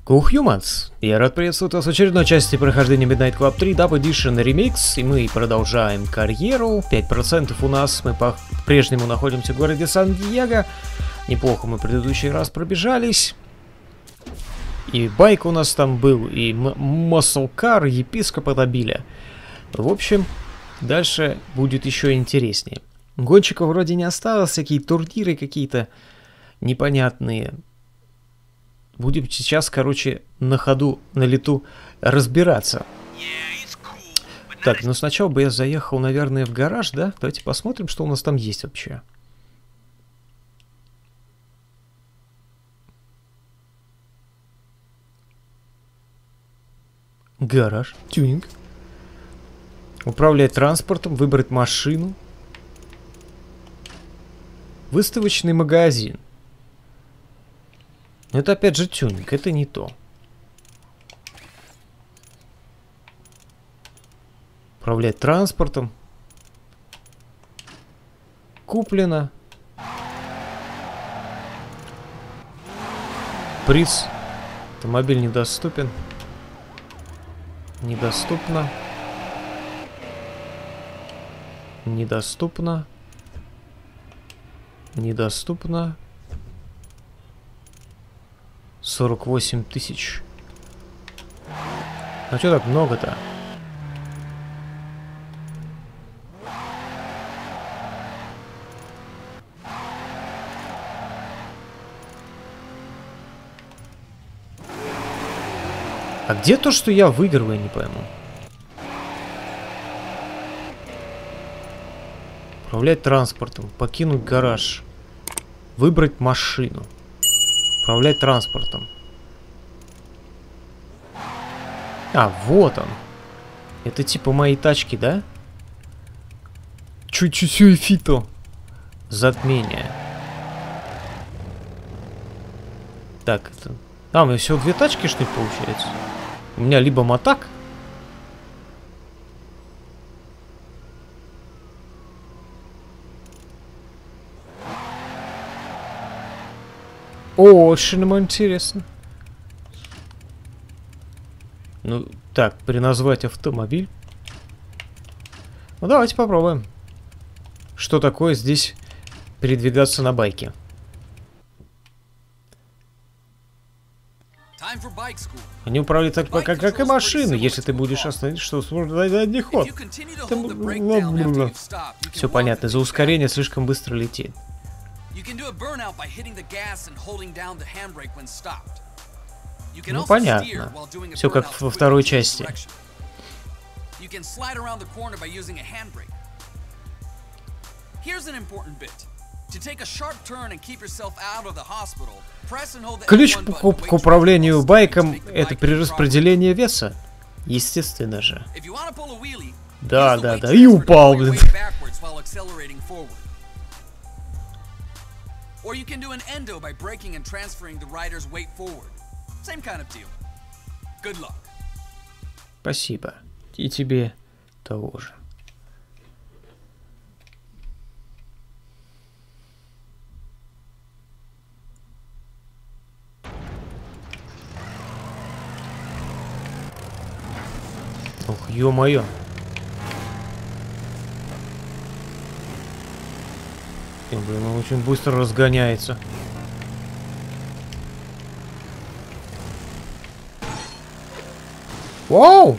Cool Humans! Я рад приветствовать вас в очередной части прохождения Midnight Club 3 Dub Edition Remix, и мы продолжаем карьеру. 5% у нас, мы по-прежнему находимся в городе Сан-Диего. Неплохо мы в предыдущий раз пробежались. И байк у нас там был, и Muscle Car, епископа добили. В общем, дальше будет еще интереснее. Гонщиков вроде не осталось, всякие турниры какие-то непонятные. Будем сейчас, короче, на ходу, на лету разбираться. Так, ну сначала бы я заехал, наверное, в гараж, да? Давайте посмотрим, что у нас там есть вообще. Гараж, тюнинг. Управлять транспортом, выбрать машину. Выставочный магазин. Это опять же тюнинг, это не то. Управлять транспортом. Куплено. Приз. Автомобиль недоступен. Недоступно. Недоступно. Недоступно. 48 тысяч. А что так много-то? А где то, что я выигрываю, я не пойму. Управлять транспортом. Покинуть гараж. Выбрать машину. Управлять транспортом. А, вот он. Это типа мои тачки, да? Чуть-чуть и фито. Затмение. Так, это... А, у меня всего две тачки, что ли, получается? У меня либо мотак. Очень интересно. Ну, так, переназвать автомобиль. Ну, давайте попробуем. Что такое здесь передвигаться на байке? Они управляют так, как и машины. Если ты будешь остановить, что сможешь дать задний ход. Все понятно. За ускорение слишком быстро летит. Ну, понятно. Все как во второй части. Ключ к управлению байком — это перераспределение веса. Естественно же. Да. И упал, блин. Or you can do an endo by braking and transferring the rider's weight forward. Same kind of deal. Good luck. Спасибо. И тебе того же. Ох, ё-моё. Блин, он очень быстро разгоняется. Вау!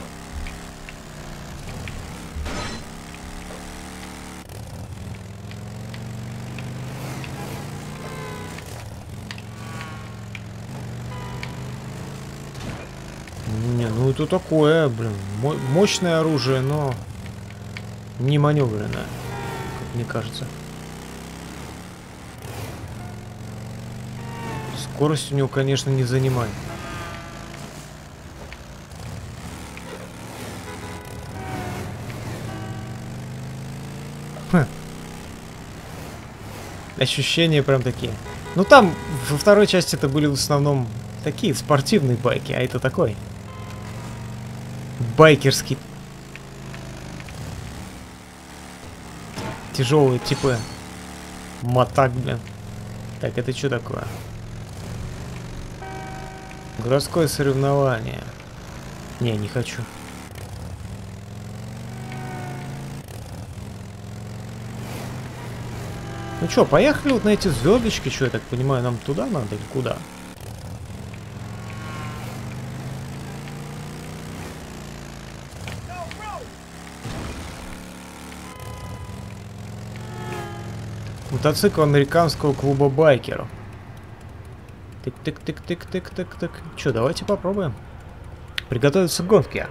Не, ну это такое, блин, мощное оружие, но не маневренное, как мне кажется. Скорость у него, конечно, не занимает. Ощущения прям такие. Ну там во второй части это были в основном такие спортивные байки, а это такой байкерский. Тяжелые типа мотак, блин. Так, это что такое? Городское соревнование. Не хочу. Ну чё, поехали вот на эти звездочки, что я так понимаю, нам туда надо или куда? Мотоцикл американского клуба байкеров. Тык-тык-тык-тык-тык-тык-тык. Чё, давайте попробуем. Приготовиться к гонке.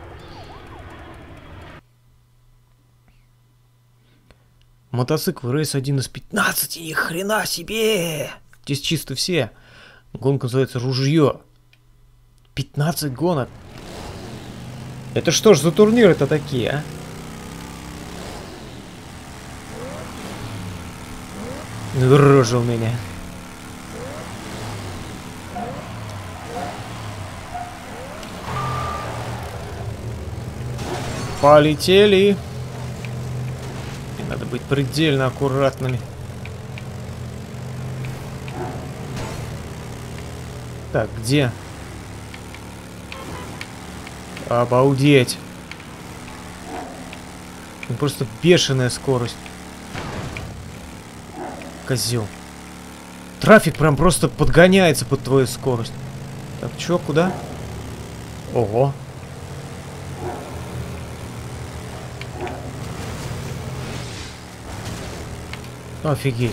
Мотоцикл рейс 1 из 15. Ни хрена себе! Здесь чисто все. Гонка называется «Ружье». 15 гонок. Это что ж за турниры-то такие, а? Рожа у меня. Полетели. И надо быть предельно аккуратными. Так, где? Обалдеть. Ну, просто бешеная скорость. Козел. Трафик прям просто подгоняется под твою скорость. Так, чё, куда? Ого. Офигеть.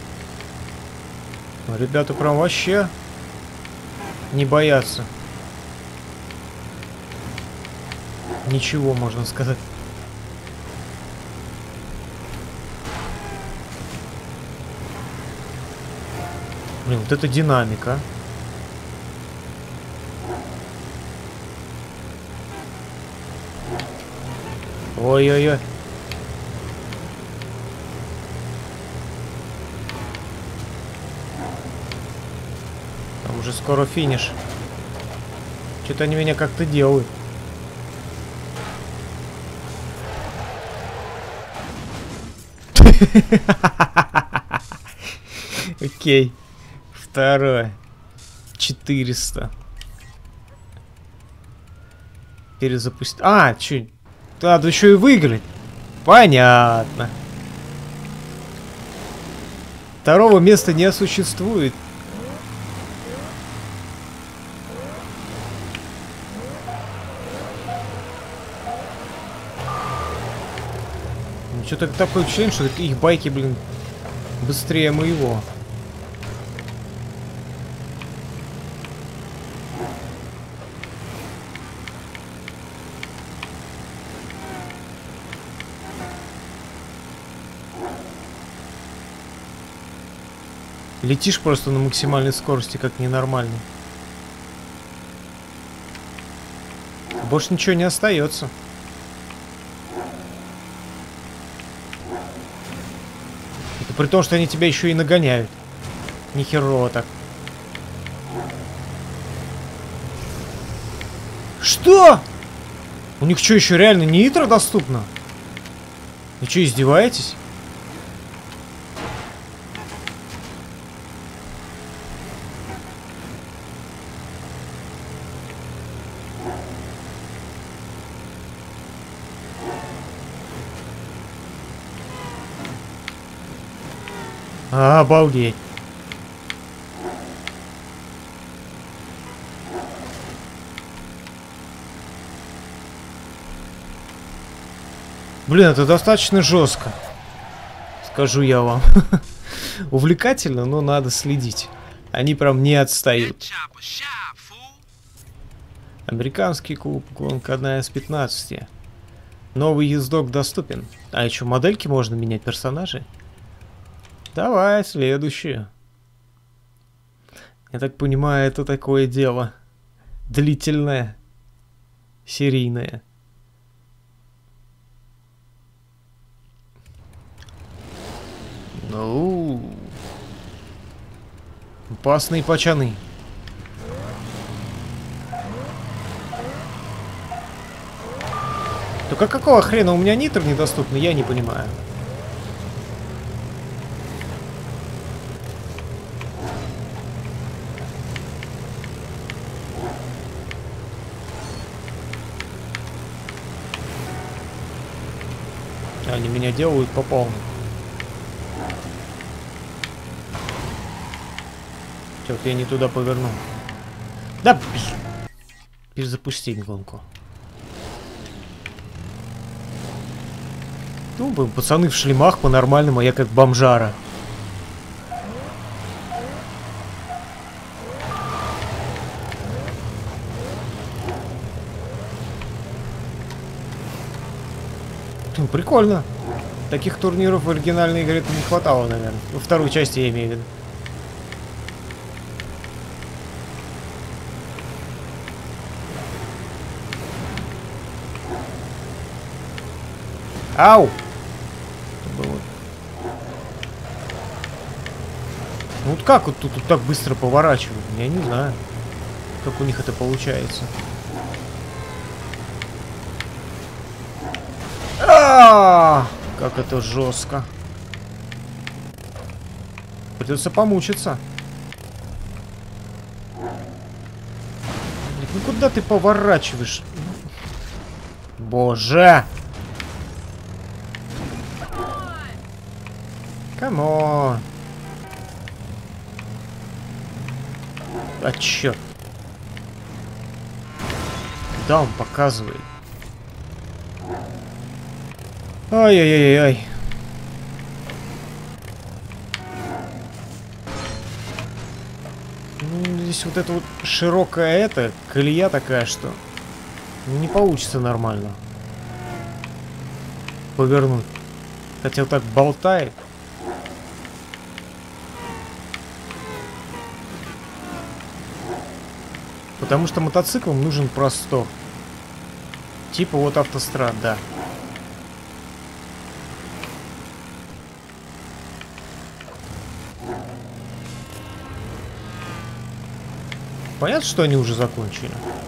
Ну, ребята прям вообще не боятся. Ничего, можно сказать. Блин, вот это динамика. Ой-ой-ой. Там уже скоро финиш. Что-то они меня как-то делают. Окей. Второе. 400. Перезапустить. А, чё? Надо еще и выиграть. Понятно. Второго места не существует. Что-то такое ощущение, что их байки, блин, быстрее моего. Летишь просто на максимальной скорости, как ненормальный. Больше ничего не остается. Это при том, что они тебя еще и нагоняют. Нихерово так. Что? У них что, еще реально нитро доступно? Вы что, издеваетесь? Обалдеть. Блин, это достаточно жестко. Скажу я вам. Увлекательно, но надо следить. Они прям не отстают. Американский клуб, гонка 1 из 15. Новый ездок доступен. А еще модельки можно менять, персонажей. Давай, следующее. Я так понимаю, это такое дело. Длительное. Серийное. Ну. Опасные пачаны. Только какого хрена у меня нитро недоступно, я не понимаю. Они меня делают по полной. Чё, вот я не туда повернул. Да, блин. Перезапустить гонку. Ну, пацаны в шлемах по-нормальному, а я как бомжара. Ну, прикольно. Таких турниров в оригинальной игре не хватало, наверное. Во второй части я имею в виду. Ау! Ну вот как вот тут так быстро поворачивают? Я не знаю, как у них это получается. Как это жестко. Придется помучиться. Ну куда ты поворачиваешь? Боже! Камон! А черт! Да, он показывает. Ай-яй-яй-яй. Ну, здесь вот это вот широкая колея такая, что не получится нормально повернуть. Хотя вот так болтает. Потому что мотоциклам нужен простор. Типа вот автострад, да. Понятно, что они уже закончили.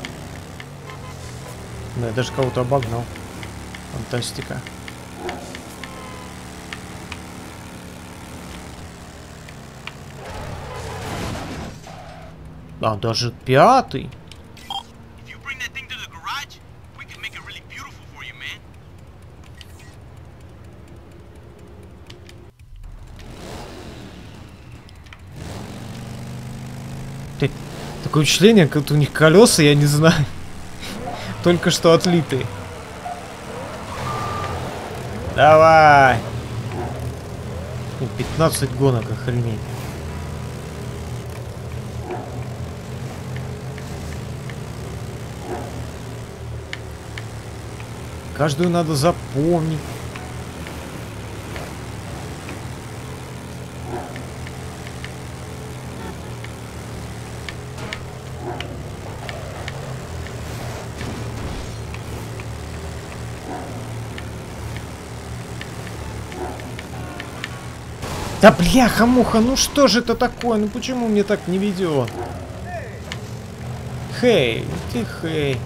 Да, я даже кого-то обогнал. Фантастика. А, даже пятый. Такое впечатление, как у них колеса, я не знаю. Только что отлитые. Давай! 15 гонок, охренеть. Каждую надо запомнить. Да бляха-муха, ну что же это такое? Ну почему мне так не ведет? Хей, ты хей.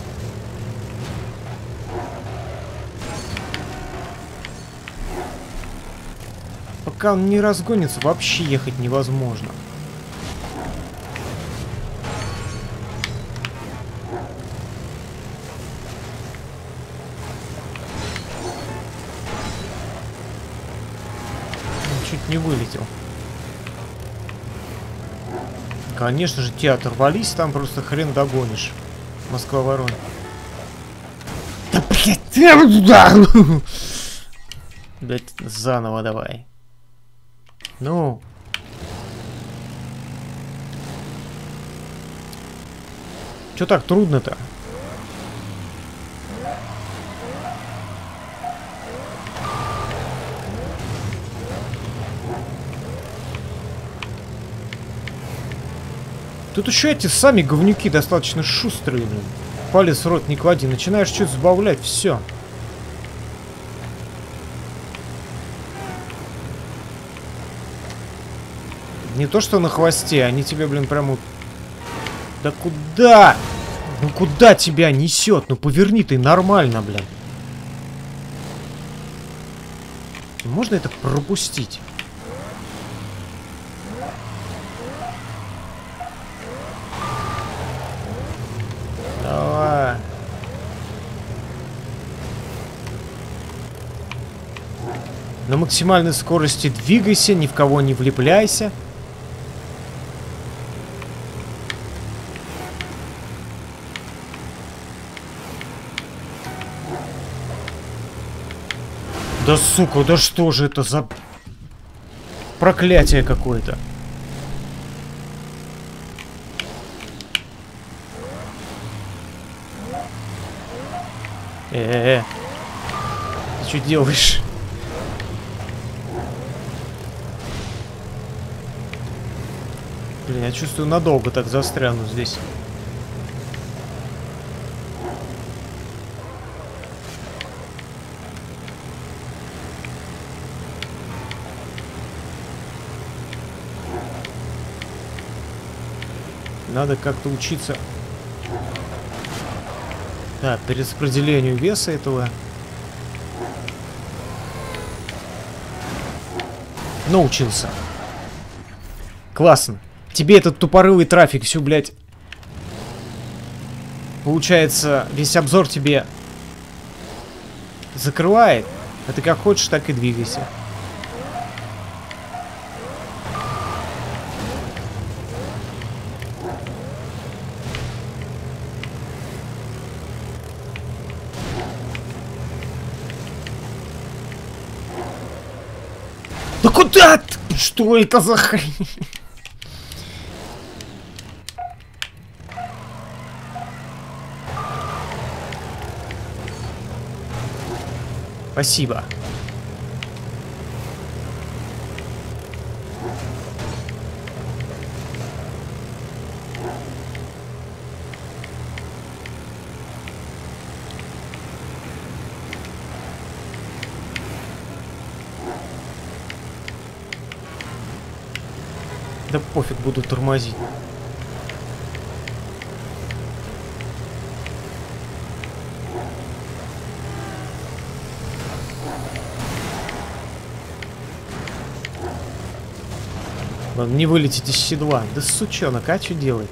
Пока он не разгонится, вообще ехать невозможно. Не вылетел. Конечно же, те оторвались, там просто хрен догонишь. Москва-Воронеж. Да блядь, блядь, заново давай. Ну. Чё так трудно-то? Тут еще эти сами говнюки достаточно шустрые, блин. Палец в рот не клади, начинаешь что-то сбавлять, все. Не то что на хвосте, они тебе, блин, прям... Да куда? Ну куда тебя несет? Ну поверни ты нормально, блин. Можно это пропустить? Давай. На максимальной скорости двигайся, ни в кого не влепляйся. Да сука, да что же это за проклятие какое-то? Ты что делаешь? Блин, я чувствую, надолго так застряну здесь. Надо как-то учиться. Так, перераспределению веса этого. Научился. Классно. Тебе этот тупорылый трафик всю, блядь. Получается, весь обзор тебе закрывает. А ты как хочешь, так и двигайся. Да куда ты? Что это за хрень? Спасибо. Да пофиг, буду тормозить. Ладно, не вылететь из седла. Да сучонок, а что делает?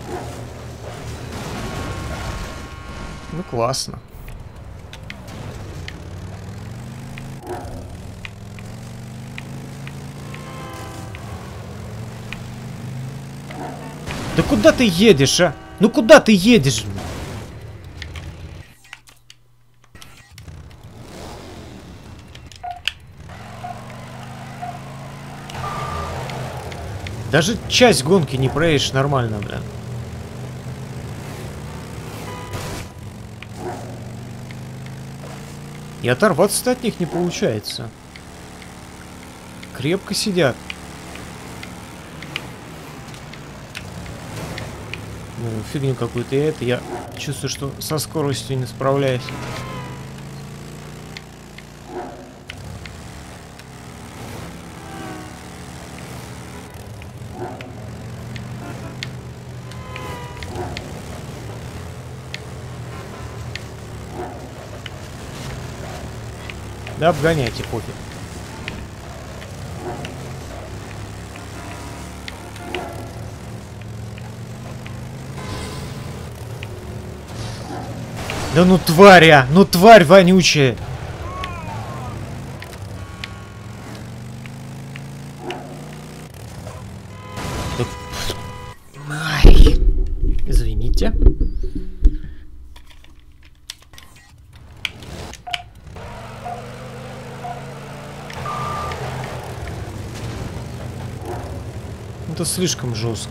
Ну классно. Да куда ты едешь, а? Ну куда ты едешь? Даже часть гонки не проедешь нормально, блин. И оторваться от них не получается. Крепко сидят. Ну, фигню какую-то я чувствую, что со скоростью не справляюсь. Да обгоняйте, пофиг. Да ну тварь, а! Ну тварь вонючая! Ай. Извините. Это слишком жестко.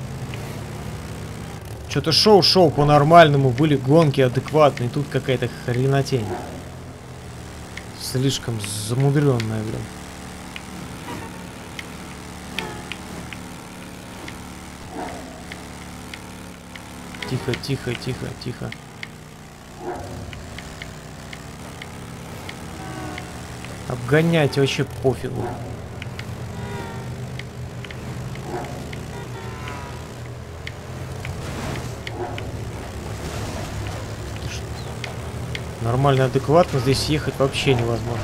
Что-то шоу по-нормальному, были гонки адекватные, тут какая-то хренотень. Слишком замудренная, блин. Тихо, тихо, тихо, тихо. Обгонять вообще пофигу. Нормально, адекватно здесь ехать вообще невозможно.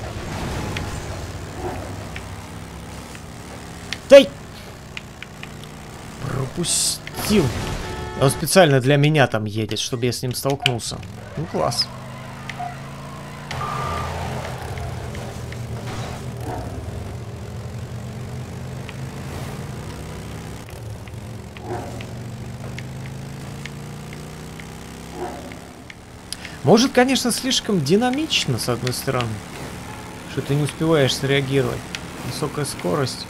Дай! Пропустил. Он специально для меня там едет, чтобы я с ним столкнулся. Ну, класс. Может, конечно, слишком динамично, с одной стороны, что ты не успеваешь среагировать. Высокая скорость.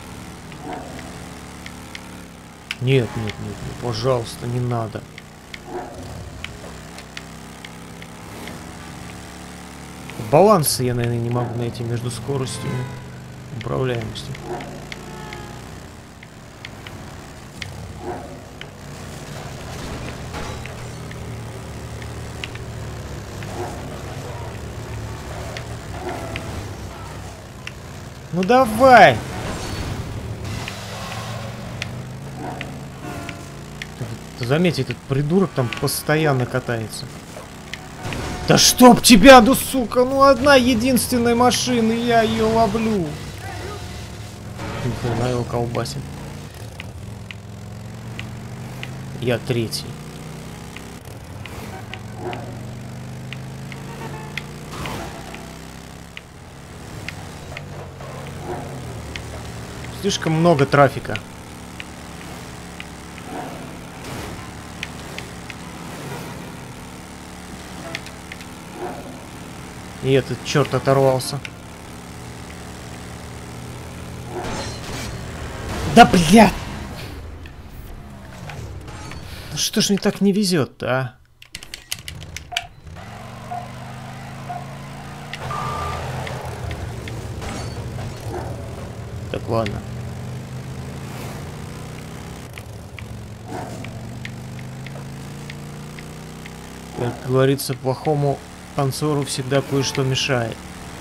Нет, нет, нет, нет, пожалуйста, не надо. Баланса я, наверное, не могу найти между скоростью и управляемостью. Ну давай! Заметь, этот придурок там постоянно катается. Да чтоб тебя, ну сука, ну одна единственная машина, я ее ловлю. Ни хрена его колбасит. Я третий. Слишком много трафика. И этот черт оторвался. Да блядь! Ну что ж мне так не везет-то, а? Так, ладно. Как говорится, плохому танцору всегда кое-что мешает.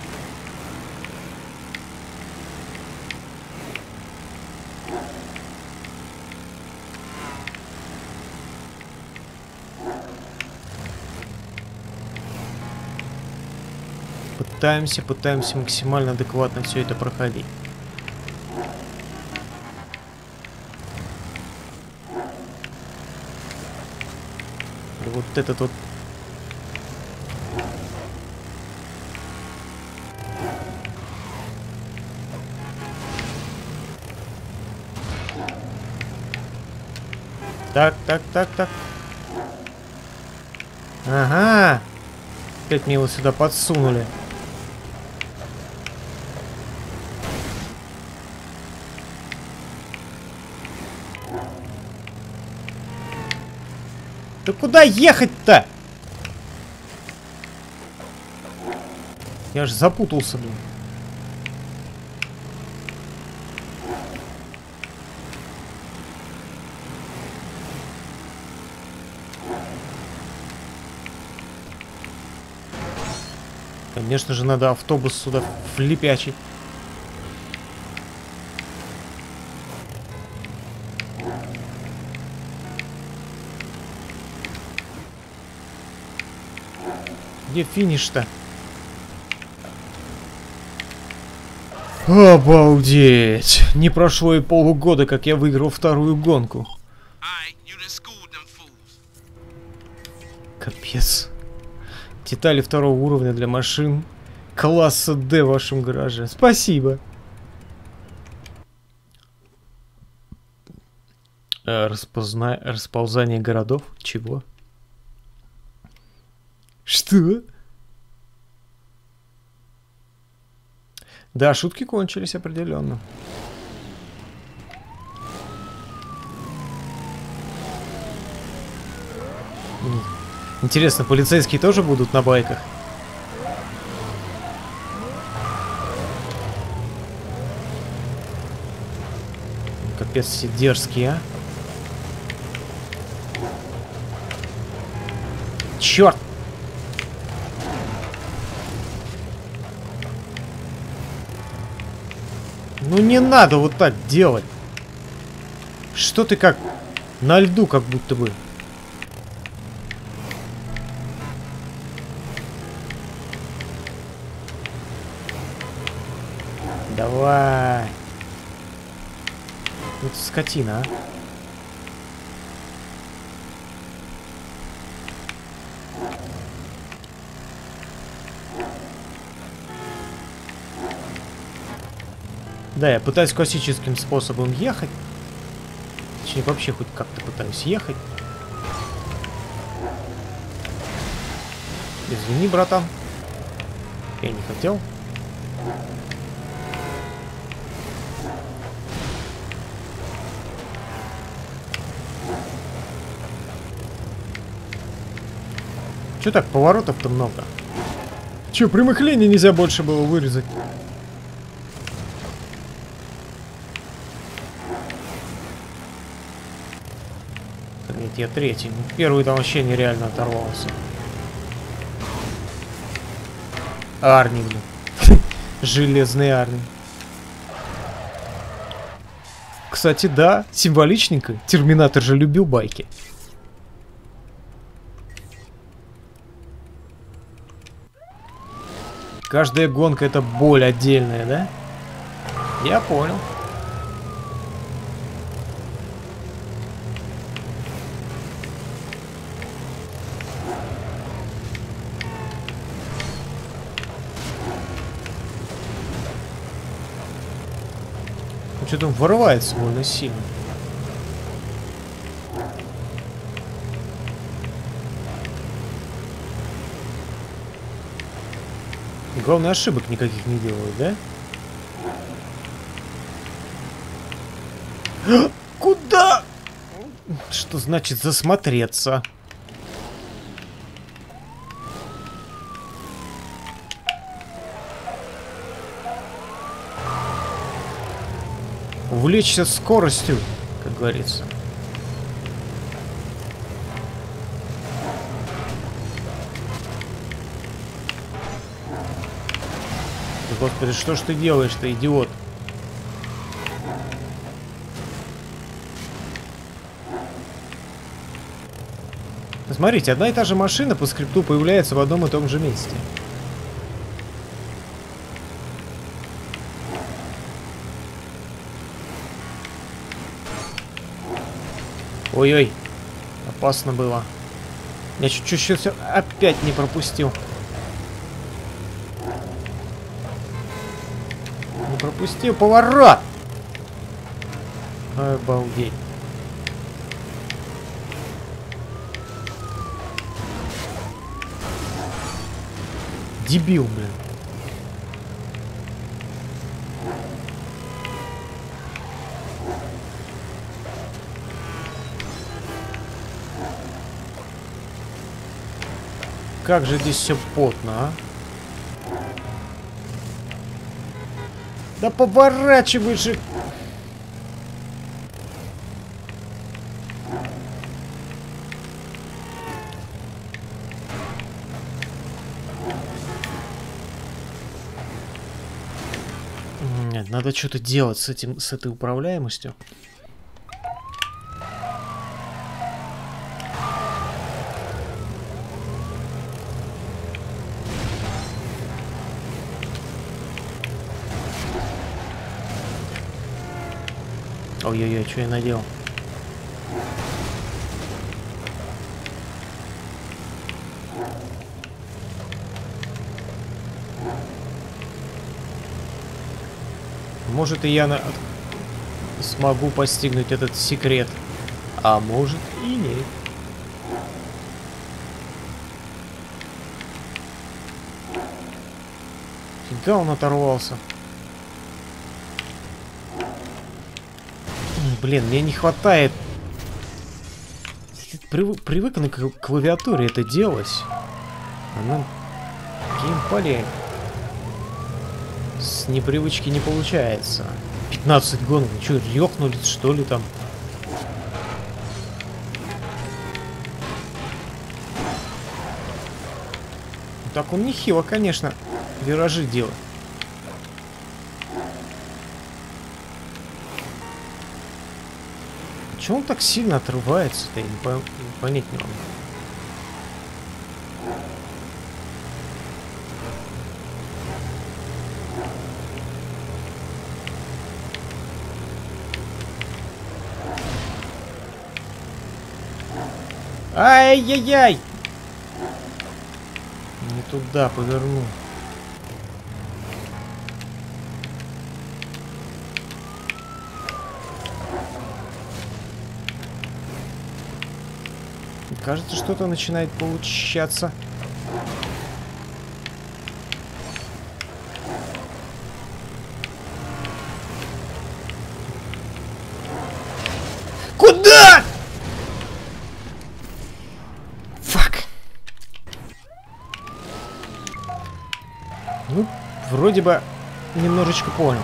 Пытаемся максимально адекватно все это проходить. И вот этот вот. Так. Ага. Опять мне его сюда подсунули. Да куда ехать-то? Я ж запутался, блин. Конечно же, надо автобус сюда влепячить. Где финиш-то? Обалдеть! Не прошло и полугода, как я выиграл вторую гонку. Капец. Детали второго уровня для машин класса D в вашем гараже. Спасибо. Расползание городов? Чего? Что? Да, шутки кончились определенно. Интересно, полицейские тоже будут на байках? Капец, все дерзкие, а? Черт! Ну не надо вот так делать. Что ты как на льду, как будто бы. Давай. Вот скотина, а. Да, я пытаюсь классическим способом ехать. Точнее, вообще хоть как-то пытаюсь ехать. Извини, братан. Я не хотел. Чё так, поворотов-то много? Чё, прямых линий нельзя больше было вырезать? Нет, я третий. Первый там вообще нереально оторвался. Арни, блин. Железный Арни. Кстати, да, символичненько. Терминатор же любил байки. Каждая гонка — это боль отдельная, да? Я понял. Что-то он вырывается довольно сильно. Главное, ошибок никаких не делают, да? Куда? Что значит засмотреться? Увлечься скоростью, как говорится. Господи, что ж ты делаешь-то, идиот? Смотрите, одна и та же машина по скрипту появляется в одном и том же месте. Ой-ой, опасно было. Я чуть-чуть все опять не пропустил. Не пропустил поворот! Обалдеть. Дебил, блин. Как же здесь все потно, а? Да поворачивай же! Нет, надо что-то делать с этим, с этой управляемостью. Ой-ой-ой, что я наделал? Может, и я смогу постигнуть этот секрет, а может и нет. Фига он оторвался. Блин, мне не хватает. Привык к клавиатуре это делать. А на геймпаде с непривычки не получается. 15 гонок. Ну что, ёхнулись, что ли, там? Так он нехило, конечно, виражи делает. Чего он так сильно отрывается-то? Я не понять не могу. Ай-яй-яй! Не туда повернул. Кажется, что-то начинает получаться. Куда? Фак. Ну, вроде бы немножечко понял.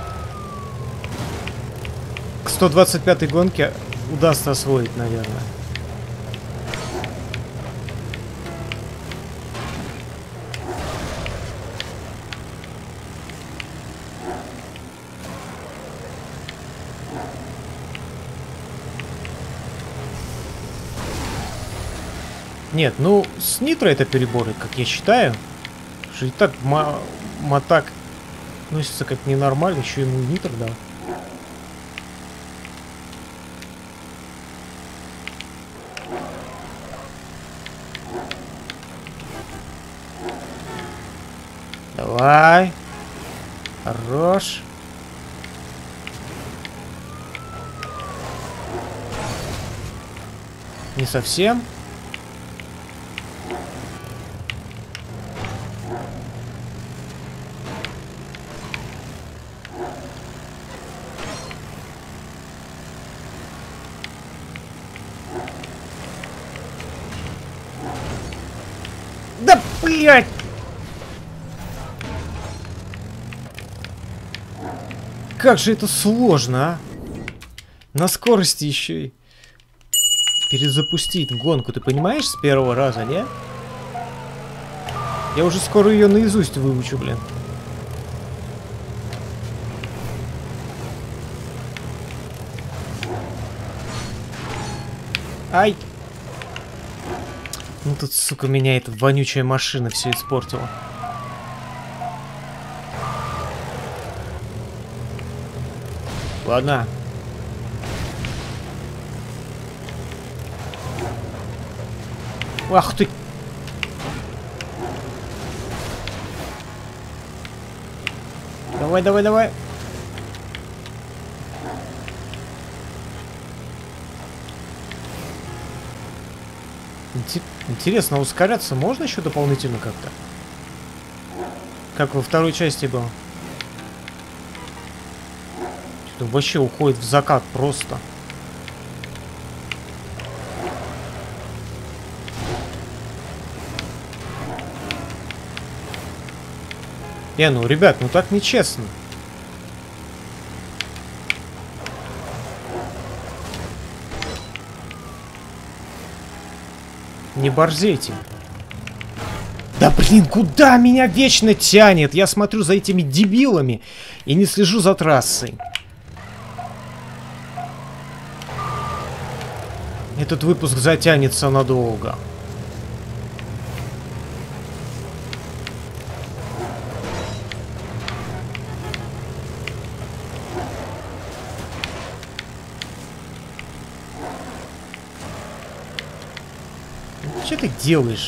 К 125-й гонке удастся освоить, наверное. Нет, ну, с нитро это переборы, как я считаю. Что и так Мотак носится как ненормально, еще ему и нитро дал. Давай. Хорош. Не совсем. Да, блядь! Как же это сложно, а? На скорости еще и перезапустить гонку, ты понимаешь, с первого раза, не? Я уже скоро ее наизусть выучу, блин. Ай! Ну тут, сука, меня эта вонючая машина все испортила. Ладно. Ах ты! Давай, давай, давай! Интересно, ускоряться можно еще дополнительно как-то? Как во второй части было? Что-то вообще уходит в закат просто. Ну, ребят, ну так нечестно. Не борзейте. Да блин, куда меня вечно тянет? Я смотрю за этими дебилами и не слежу за трассой. Этот выпуск затянется надолго. Что ты делаешь?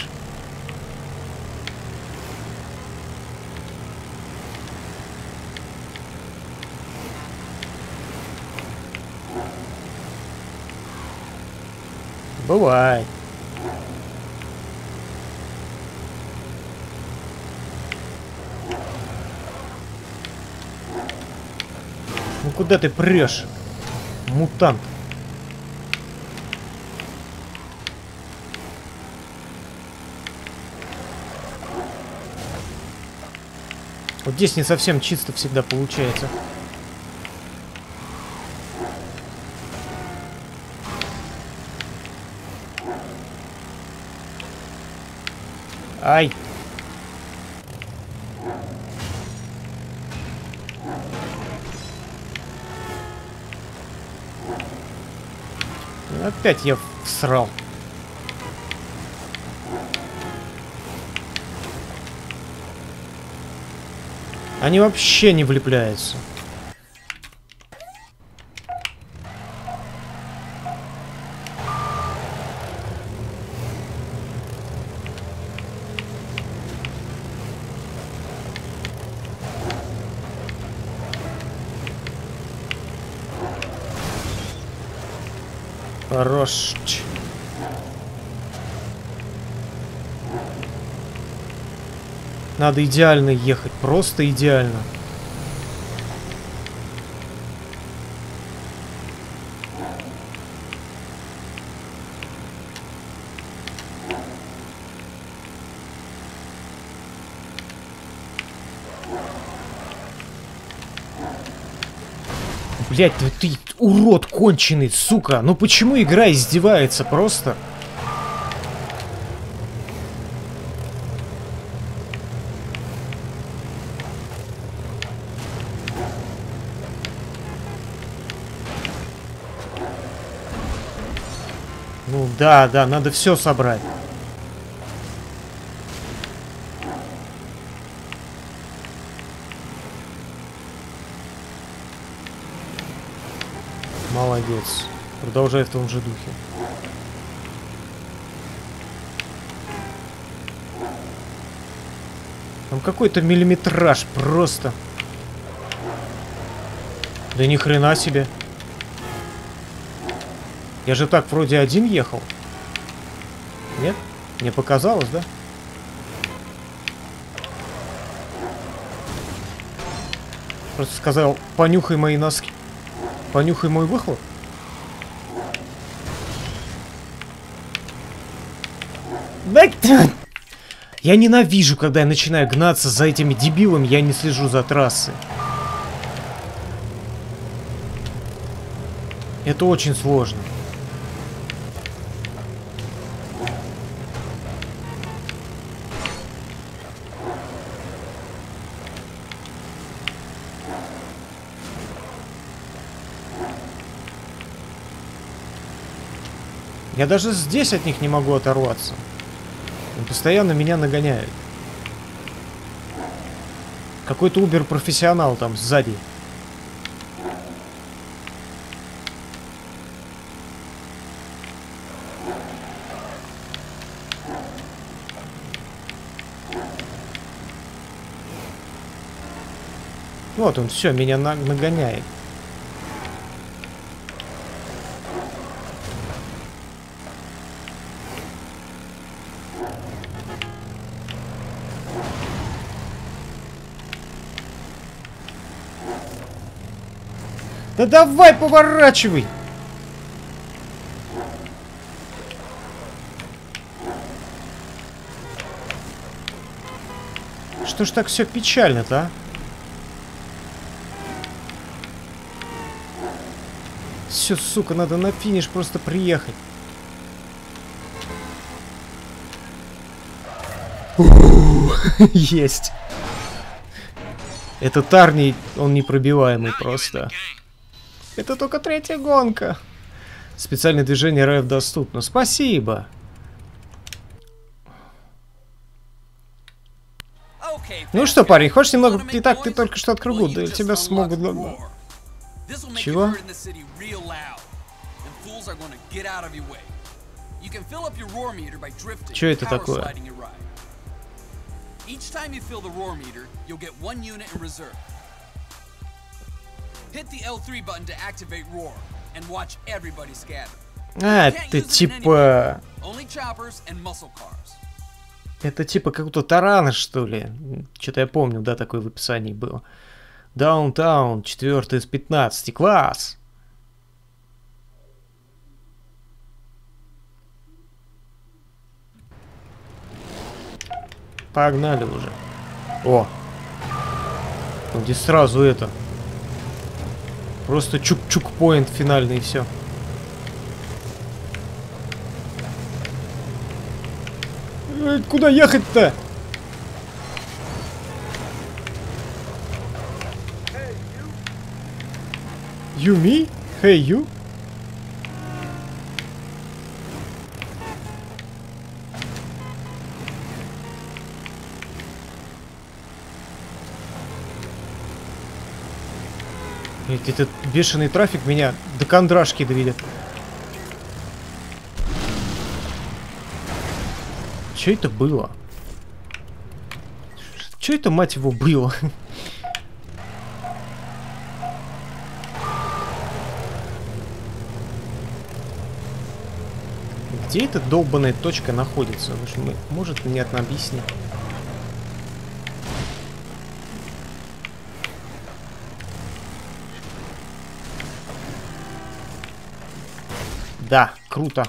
Бывает. Ну куда ты прешь, мутант? Вот здесь не совсем чисто всегда получается. Ай! Опять я всрал. Они вообще не влепляются. Хорош. Надо идеально ехать, просто идеально. Блять, ты урод конченый, сука. Ну почему игра издевается просто? Ну да, надо все собрать. Молодец. Продолжай в том же духе. Там какой-то миллиметраж просто. Да ни хрена себе. Я же так вроде один ехал. Нет? Мне показалось, да? Просто сказал, понюхай мои носки. Понюхай мой выхлоп. Да, я ненавижу, когда я начинаю гнаться за этими дебилами, я не слежу за трассой. Это очень сложно. Я даже здесь от них не могу оторваться. Они постоянно меня нагоняют. Какой-то убер-профессионал там сзади. Вот он, все, меня нагоняет. Да давай, поворачивай! Что ж так все печально-то, а? Все, сука, надо на финиш просто приехать. Есть. Этот Арни, он непробиваемый просто. Это только третья гонка. Специальное движение РФ доступно. Спасибо. Ну что, парень, хочешь немного... Итак, ты только что открыл гуд, да тебя смогут... Чего? Что это такое? А, это типа... Это типа какого-то тарана, что ли? Что-то я помню, да, такое в описании было. Даунтаун, 4 из 15. Класс! Погнали уже. О! Где сразу это. Просто чук-чук-поинт финальный и все. Куда ехать-то? You me? Hey you? Этот бешеный трафик меня до кондрашки доведет. Что это было? Что это, мать его, было? Где эта долбаная точка находится? Может, мне это объяснить? Да, круто.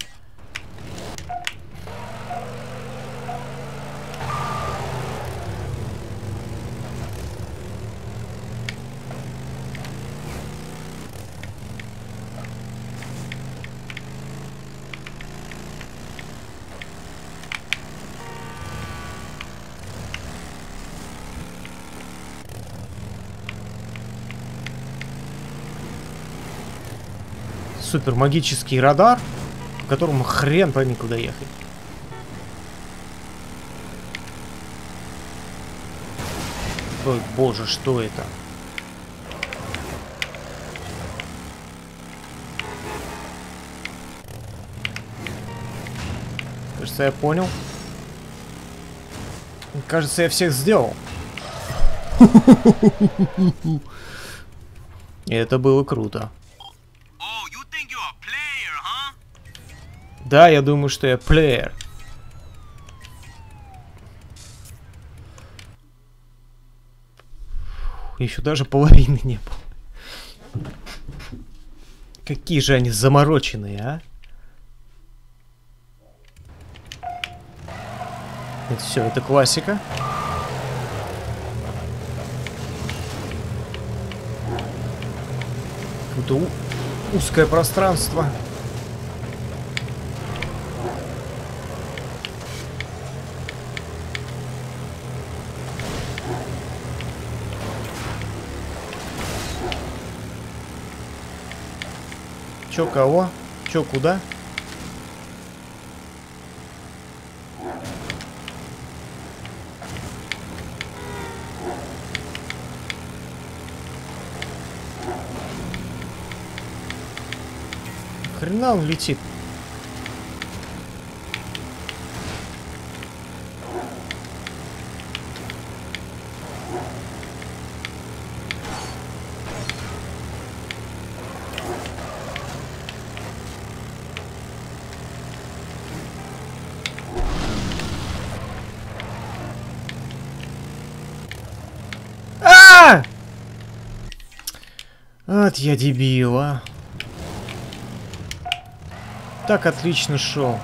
Супер магический радар, по которому хрен пойми куда ехать. Ой, боже, что это? Кажется, я понял. Кажется, я всех сделал. Это было круто. Да, я думаю, что я плеер. Еще даже половины не было. Какие же они замороченные, а? Это все, это классика. Какое-то узкое пространство. Чё, кого? Чё, куда? Хрена он летит. От я дебил, а. Так отлично шел.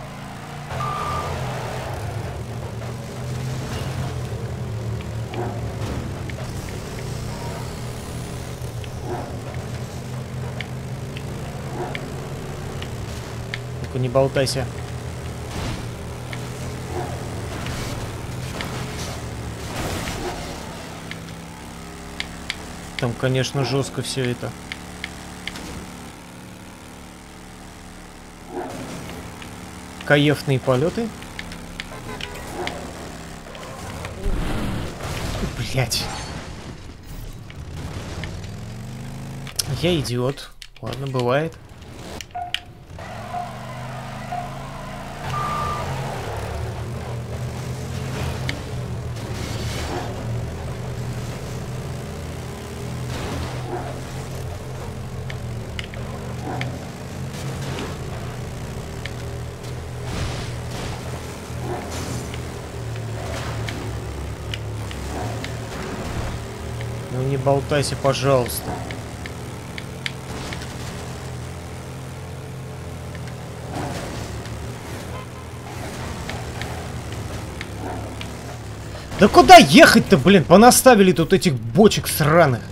Ну-ка, не болтайся. Там, конечно, жестко все это. Каефные полеты. Блять. Я идиот. Ладно, бывает. Ну не болтайся, пожалуйста. Да куда ехать-то, блин? Понаставили тут этих бочек сраных.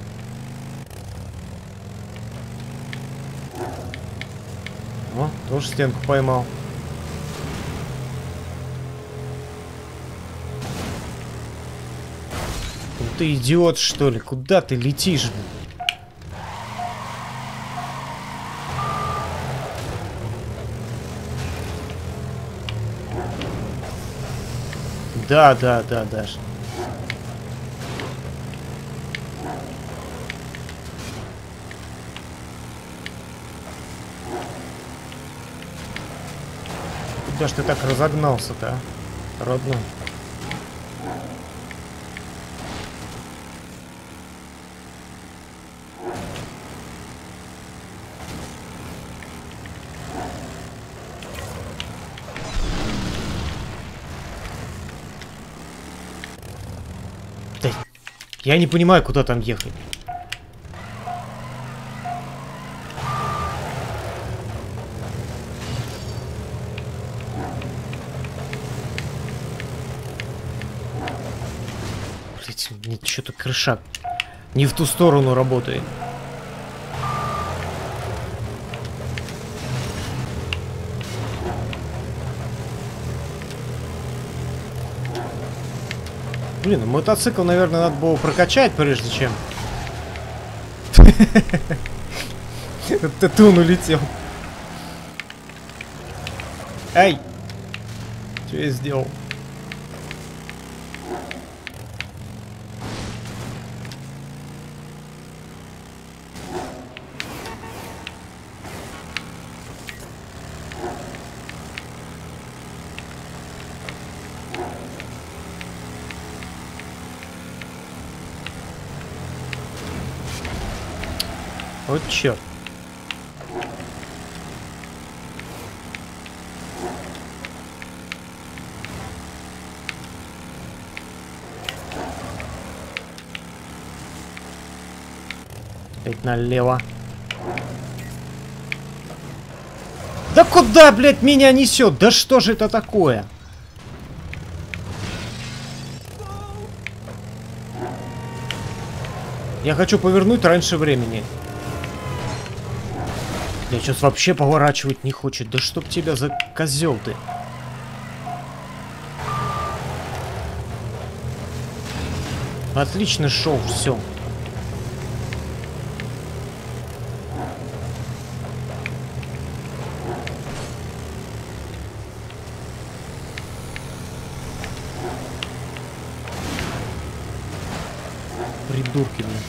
О, тоже стенку поймал. Ты идиот, что ли? Куда ты летишь, блин? Да, Даша. Куда ж ты так разогнался-то, а? Родной. Я не понимаю, куда там ехать. Блять, нет, что-то крыша не в ту сторону работает. Блин, мотоцикл, наверное, надо было прокачать, прежде чем... Татун улетел. Ай! Что я сделал? Вот черт. Опять налево. Да куда, блядь, меня несет? Да что же это такое? Я хочу повернуть раньше времени. Я сейчас вообще поворачивать не хочет. Да чтоб тебя за козел ты. Отлично шел, все. Придурки, блин.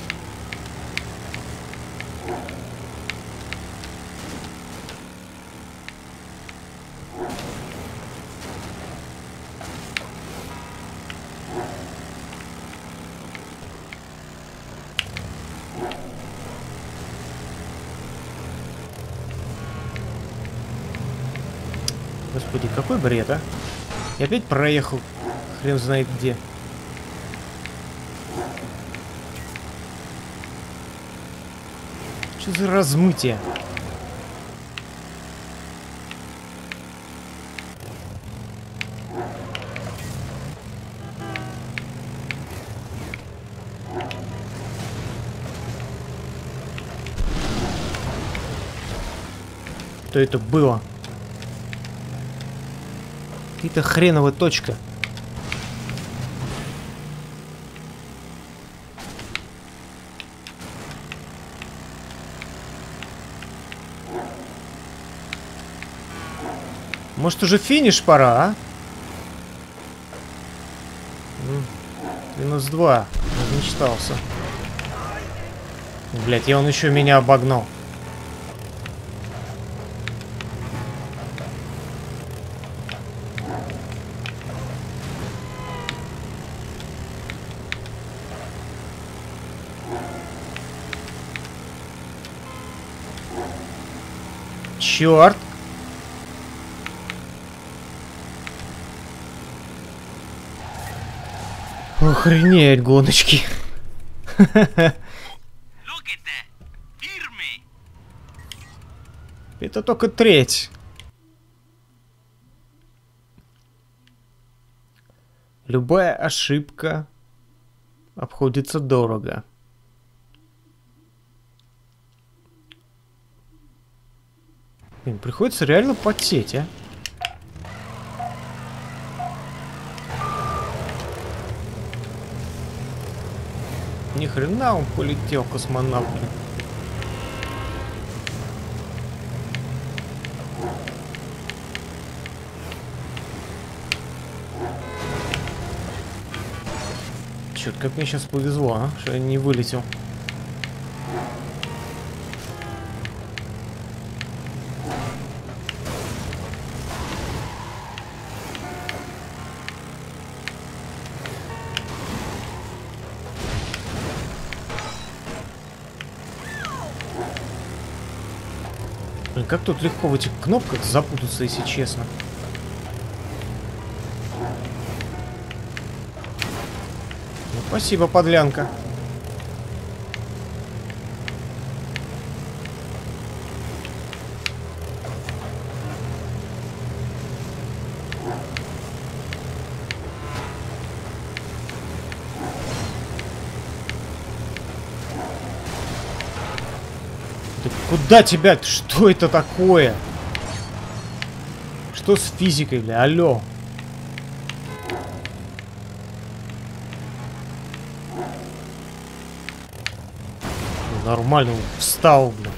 Господи, какой бред, а? Я опять проехал. Хрен знает где. Что за размытие? Что это было? Какая-то хреновая точка. Может, уже финиш пора, а? -2. Размечтался. Блять, он еще меня обогнал. Черт! Охренеть, гоночки. Это только треть. Любая ошибка обходится дорого. Блин, приходится реально потеть, а? Ни хрена он полетел, космонавт. Чёрт, как мне сейчас повезло, а? Что я не вылетел. Как тут легко в этих кнопках запутаться, если честно. Ну, спасибо, подлянка. Ты куда тебя? Что это такое? Что с физикой, бля? Алло. Нормально встал, бля.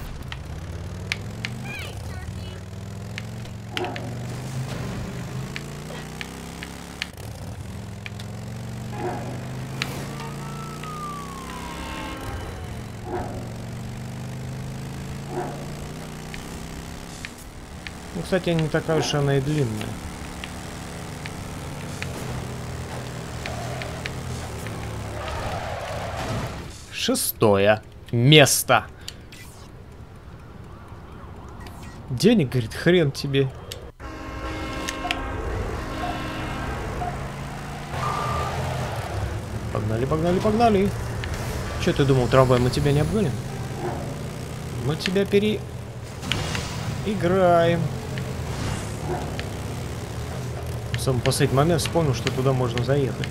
Ну, кстати, не такая уж она и длинная. Шестое место. Денег, говорит, хрен тебе. Погнали, погнали, погнали. Че ты думал, трамвай, мы тебя не обгоним? Мы тебя играем. В самый последний момент вспомнил, что туда можно заехать.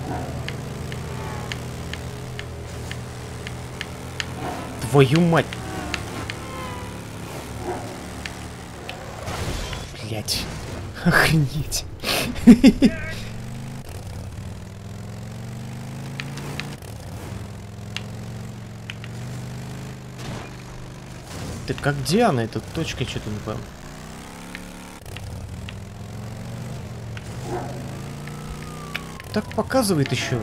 Твою мать! Блять. Охренеть. Ты как где она, эта точка, что-то не понял. Так показывает еще.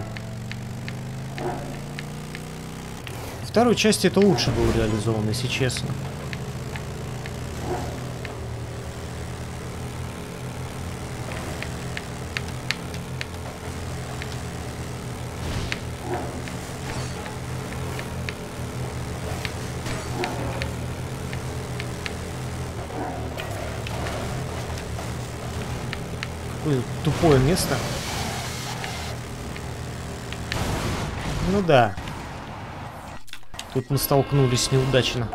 В второй части это лучше было реализовано, если честно. Какое тупое место. Ну да. Тут мы столкнулись неудачно.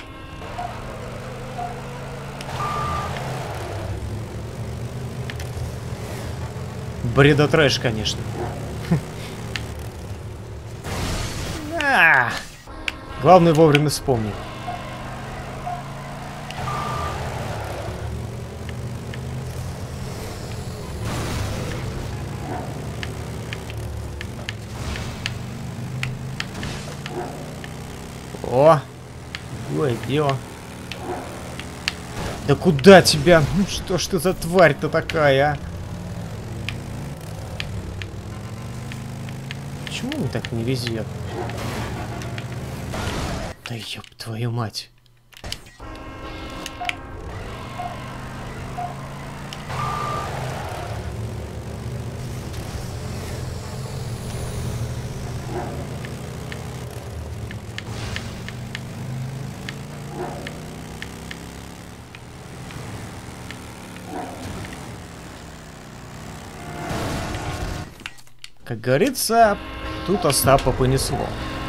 Бредотрэш, конечно. Главное вовремя вспомнить. О, ой, дело. Да куда тебя? Ну что ж ты за тварь-то такая, а? Почему мне так не везет? Да ёб твою мать. Как говорится, тут Остапа понесло.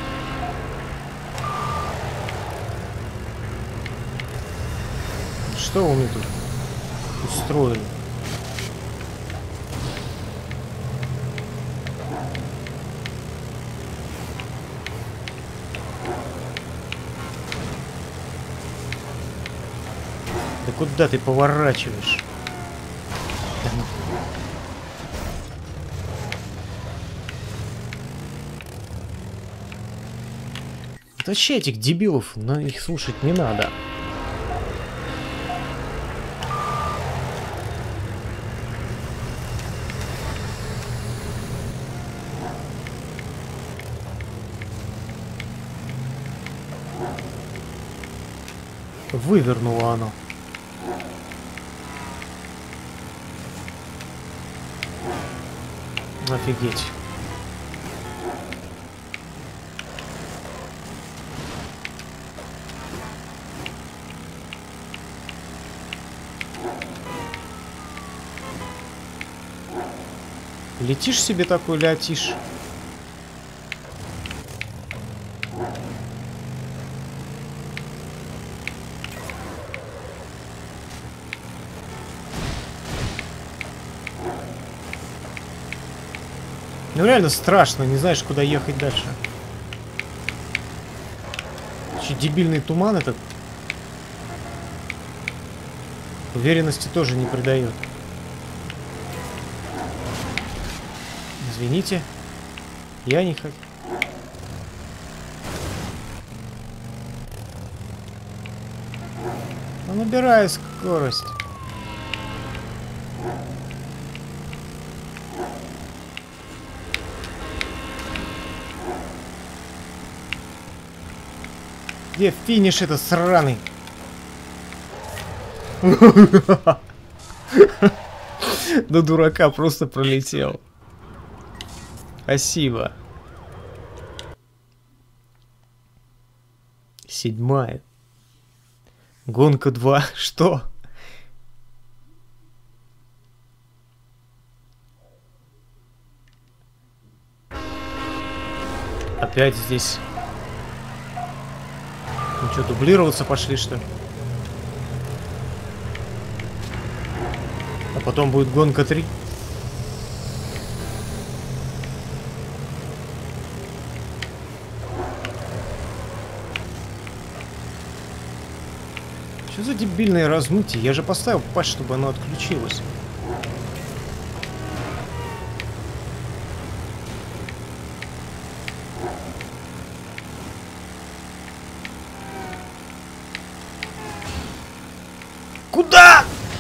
Что вы мне тут устроили? Да куда ты поворачиваешь? Да ну... Вообще этих дебилов, но их слушать не надо. Вывернуло оно. Офигеть. Летишь себе такой, летишь. Ну реально страшно, не знаешь, куда ехать дальше. Еще дебильный туман этот Уверенности тоже не придает. Извините. Я не хочу. Ну, набираю скорость. Где финиш это сраный? До дурака просто пролетел. Спасибо. 7-я. Гонка 2. Что? Опять здесь. Ну что, дублироваться пошли, что ли? А потом будет гонка 3. Что за дебильное разнутие? Я же поставил патч, чтобы оно отключилось. Куда?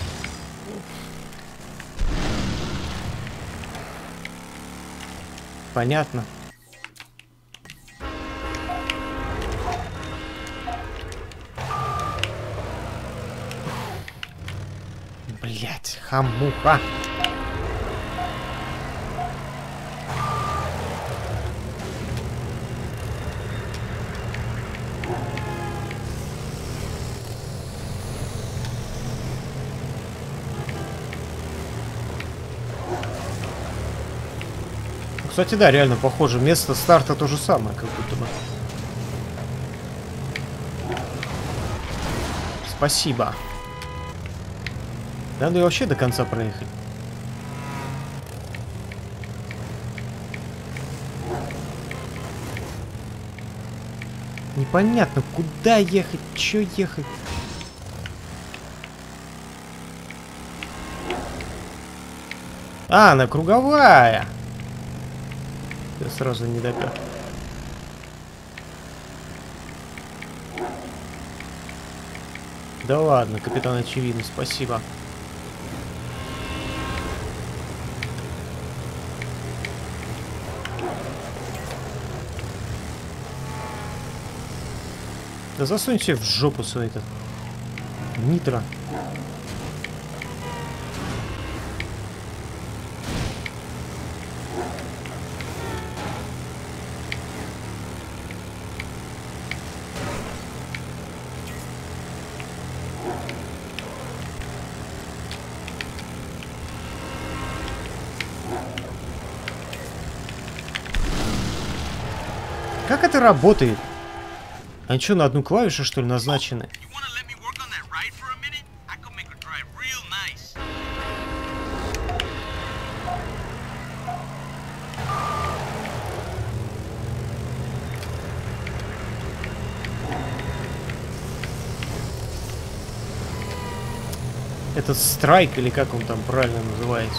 Понятно. Блять, хамуха. Кстати, да, реально похоже. Место старта то же самое, как будто бы. Спасибо. Надо вообще до конца проехать. Непонятно, куда ехать, чё ехать. А, она круговая. Я сразу не допер. Да ладно, капитан очевидно, спасибо. Да засунь себе в жопу свой этот нитро. Как это работает? Они что, на одну клавишу, что ли, назначены? Этот страйк, или как он там правильно называется?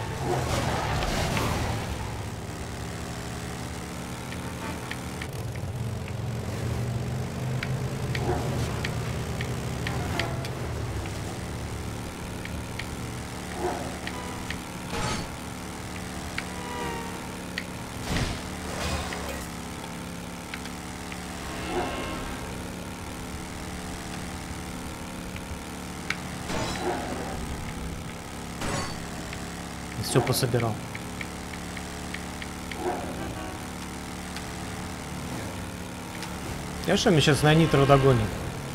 Все пособирал. Я что, меня сейчас на нитро догонит?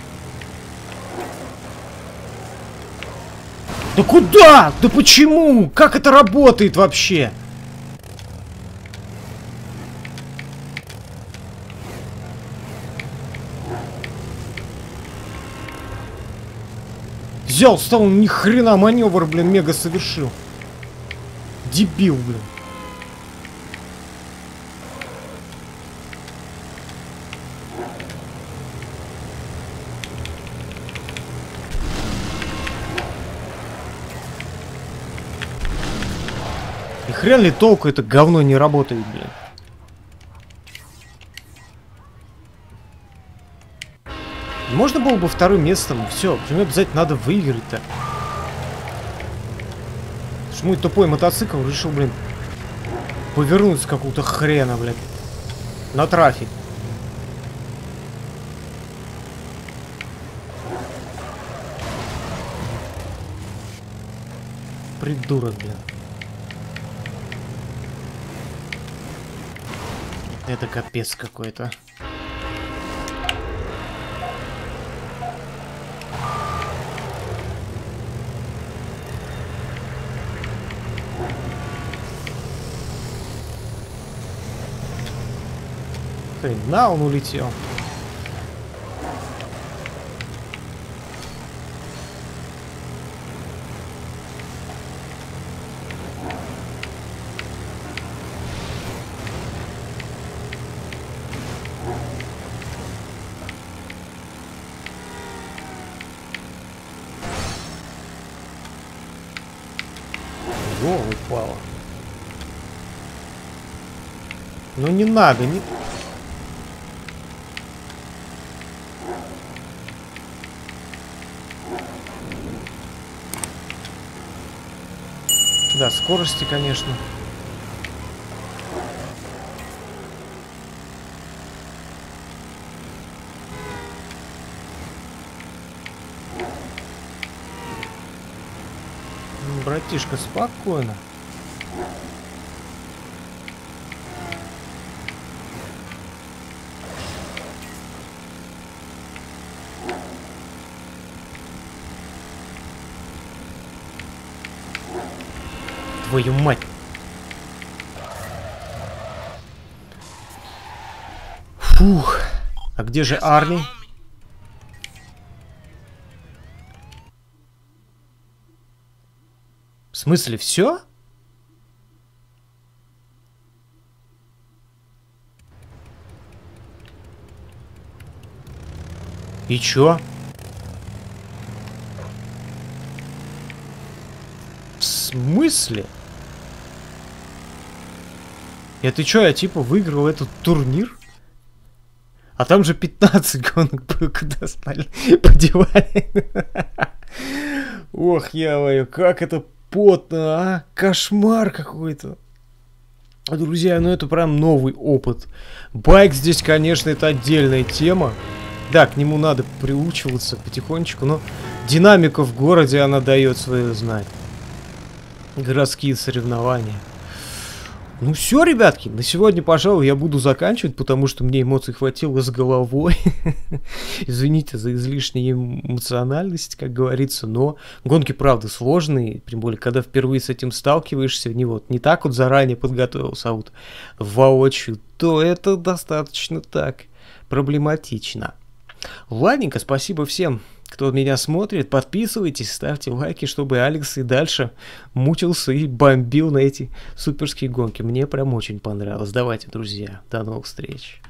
Да куда? Да почему? Как это работает вообще? Взял, стал, ни хрена маневр, блин, мега совершил. Дебил, блин. И хрен ли толку это говно не работает, блин. Можно было бы вторым местом, все, почему обязательно надо выиграть-то? Что мой тупой мотоцикл решил, блин, повернуть с какого-то хрена, блин, на трафик. Придурок, блин. Это капец какой-то. На, он улетел. О, упало. Ну не надо, не... Да, скорости, конечно. Братишка, спокойно. Твою мать. Фух. А где же Арни? В смысле, все? И чё? В смысле? Это чё, я типа выиграл этот турнир? А там же 15 гонок было, куда остальные подевали. Ох, я как это потно, а? Кошмар какой-то. Друзья, ну это прям новый опыт. Байк здесь, конечно, это отдельная тема. Да, к нему надо приучиваться потихонечку, но динамика в городе, она дает свое знать. Городские соревнования. Ну все, ребятки, на сегодня, пожалуй, я буду заканчивать, потому что мне эмоций хватило с головой. Извините за излишнюю эмоциональность, как говорится, но гонки, правда, сложные, тем более, когда впервые с этим сталкиваешься, не так вот заранее подготовился, а вот воочию, то это достаточно так проблематично. Ладненько, спасибо всем, кто меня смотрит. Подписывайтесь, ставьте лайки, чтобы Алекс и дальше мучился и бомбил на эти суперские гонки. Мне прям очень понравилось. Давайте, друзья, до новых встреч.